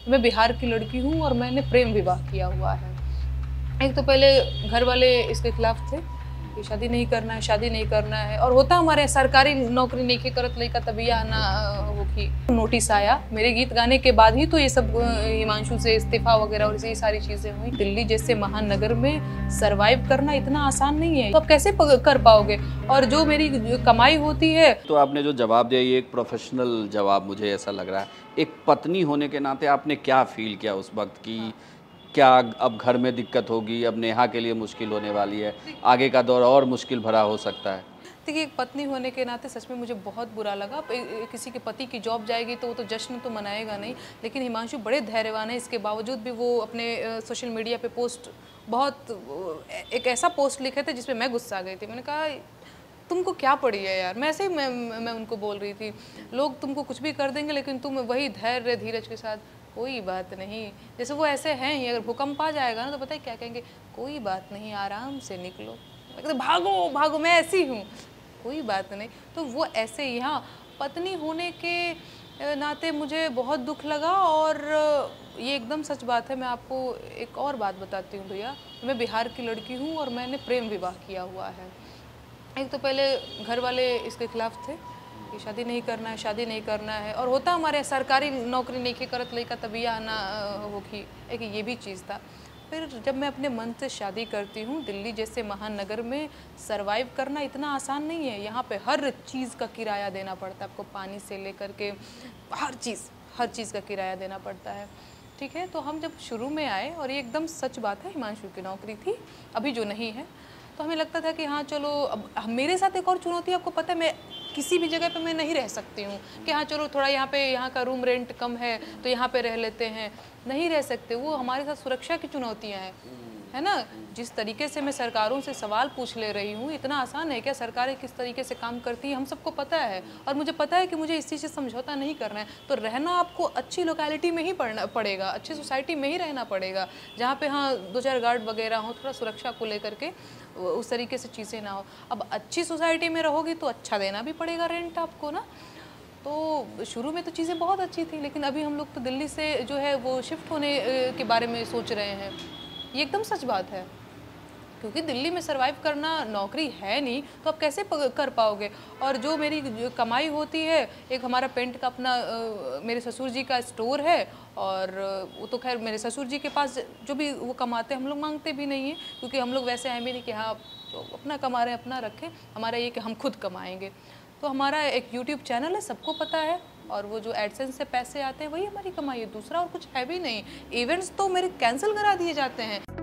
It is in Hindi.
मैं बिहार की लड़की हूँ और मैंने प्रेम विवाह किया हुआ है। एक तो पहले घर वाले इसके खिलाफ थे कि शादी नहीं करना है, शादी नहीं करना है। और होता हमारे सरकारी नौकरी नहीं करत लइका तबिया ना होखी। नोटिस आया मेरे गीत गाने के बाद ही तो ये सब हिमांशु से इस्तीफा वगैरह और ये सारी चीजें हुई। दिल्ली जैसे महानगर में सरवाइव करना इतना आसान नहीं है, तो आप कैसे कर पाओगे? और जो मेरी कमाई होती है। तो आपने जो जवाब दिया ये एक प्रोफेशनल जवाब मुझे ऐसा लग रहा है। एक पत्नी होने के नाते आपने क्या फील किया उस वक्त की क्या अब घर में दिक्कत होगी, अब नेहा के लिए मुश्किल होने वाली है, आगे का दौर और मुश्किल भरा हो सकता है? देखिए, एक पत्नी होने के नाते सच में मुझे बहुत बुरा लगा। किसी के पति की जॉब जाएगी तो वो तो जश्न तो मनाएगा नहीं, लेकिन हिमांशु बड़े धैर्यवान है। इसके बावजूद भी वो अपने सोशल मीडिया पे पोस्ट बहुत एक ऐसा पोस्ट लिखे थे जिसपे मैं गुस्सा आ गई थी। मैंने कहा तुमको क्या पड़ी है यार। मैं ऐसे ही मैं उनको बोल रही थी, लोग तुमको कुछ भी कर देंगे लेकिन तुम वही धैर्य धीरज के साथ कोई बात नहीं। जैसे वो ऐसे हैं ही, अगर भूकंप आ जाएगा ना तो पता है क्या कहेंगे, कोई बात नहीं आराम से निकलो। भागो भागो, मैं ऐसी हूँ, कोई बात नहीं। तो वो ऐसे ही, हाँ, पत्नी होने के नाते मुझे बहुत दुख लगा। और ये एकदम सच बात है। मैं आपको एक और बात बताती हूँ भैया, मैं बिहार की लड़की हूँ और मैंने प्रेम विवाह किया हुआ है। एक तो पहले घर वाले इसके खिलाफ थे कि शादी नहीं करना है, शादी नहीं करना है। और होता हमारे सरकारी नौकरी नहीं करत लइका तबिया ना होखी, एक ये भी चीज़ था। फिर जब मैं अपने मन से शादी करती हूँ, दिल्ली जैसे महानगर में सरवाइव करना इतना आसान नहीं है। यहाँ पे हर चीज़ का किराया देना पड़ता है आपको, पानी से लेकर के हर चीज़ का किराया देना पड़ता है। ठीक है, तो हम जब शुरू में आए, और ये एकदम सच बात है, हिमांशु की नौकरी थी अभी जो नहीं है, तो हमें लगता था कि हाँ चलो। अब मेरे साथ एक और चुनौती, आपको पता है, मैं किसी भी जगह पे मैं नहीं रह सकती हूँ कि हाँ चलो थोड़ा यहाँ का रूम रेंट कम है तो यहाँ पे रह लेते हैं, नहीं रह सकते। वो हमारे साथ सुरक्षा की चुनौतियाँ हैं, है ना। जिस तरीके से मैं सरकारों से सवाल पूछ ले रही हूँ, इतना आसान है क्या? सरकारें किस तरीके से काम करती हैं हम सबको पता है, और मुझे पता है कि मुझे इस चीज़ से समझौता नहीं करना है। तो रहना आपको अच्छी लोकेलिटी में ही पड़ेगा, अच्छी सोसाइटी में ही रहना पड़ेगा, जहाँ पे हाँ 2-4 गार्ड वगैरह हो, थोड़ा सुरक्षा को लेकर के उस तरीके से चीज़ें ना हो। अब अच्छी सोसाइटी में रहोगी तो अच्छा देना भी पड़ेगा रेंट आपको ना। तो शुरू में तो चीज़ें बहुत अच्छी थी, लेकिन अभी हम लोग तो दिल्ली से जो है वो शिफ्ट होने के बारे में सोच रहे हैं। ये एकदम सच बात है, क्योंकि दिल्ली में सरवाइव करना, नौकरी है नहीं तो आप कैसे कर पाओगे? और जो मेरी कमाई होती है, एक हमारा पेंट का अपना मेरे ससुर जी का स्टोर है, और वो तो खैर मेरे ससुर जी के पास जो भी वो कमाते हैं हम लोग मांगते भी नहीं हैं, क्योंकि हम लोग वैसे हैं भी नहीं कि हाँ तो अपना कमा रहे हैं अपना रखें। हमारा ये कि हम खुद कमाएंगे। तो हमारा एक यूट्यूब चैनल है, सबको पता है, और वो जो एडसेंस से पैसे आते हैं वही हमारी कमाई है, दूसरा और कुछ है भी नहीं। इवेंट्स तो मेरे कैंसिल करा दिए जाते हैं।